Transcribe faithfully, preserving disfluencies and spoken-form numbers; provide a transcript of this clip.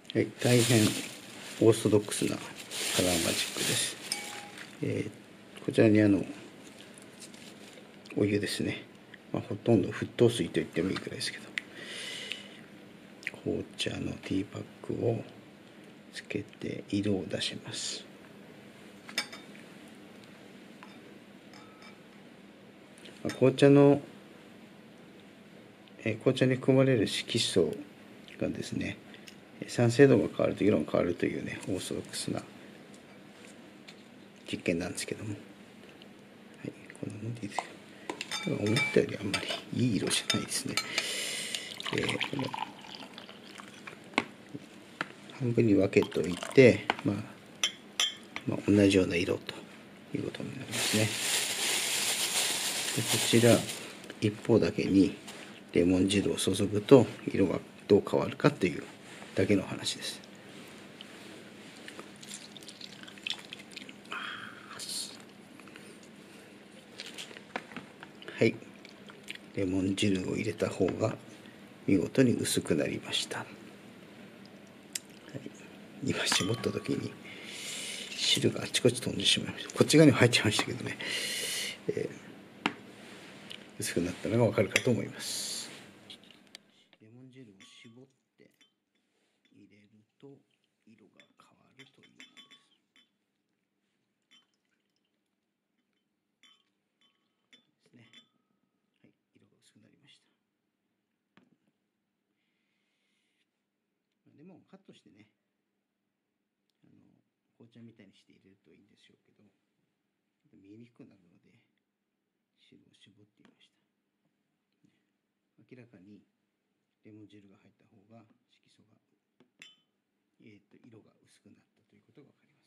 はい、大変オーソドックスなカラーマジックです。えー、こちらにあのお湯ですね、まあ、ほとんど沸騰水と言ってもいいくらいですけど、紅茶のティーパックをつけて色を出します。紅茶のえ紅茶に含まれる色素がですね、酸性度が変わると色が変わるというね、オーソドックスな実験なんですけども、はい、こんなもんでいいですよ。思ったよりあんまりいい色じゃないですね。えー、この半分に分けておいて、まあ、まあ、同じような色ということになりますね。でこちら一方だけにレモン汁を注ぐと色がどう変わるかというだけの話です。はい、レモン汁を入れた方が見事に薄くなりました。はい、今絞った時に汁があちこち飛んでしまいました。こっち側にも入っちゃいましたけどね、えー、薄くなったのがわかるかと思います。レモン汁を絞って入れると色が変わるというものです。ですね。はい、色が薄くなりました。レモンをカットしてね、あの紅茶みたいにして入れるといいんでしょうけど、見えにくくなるので汁を絞ってみました。明らかにレモン汁が入った方が色素が、えー、と色が薄くなったということが分かります。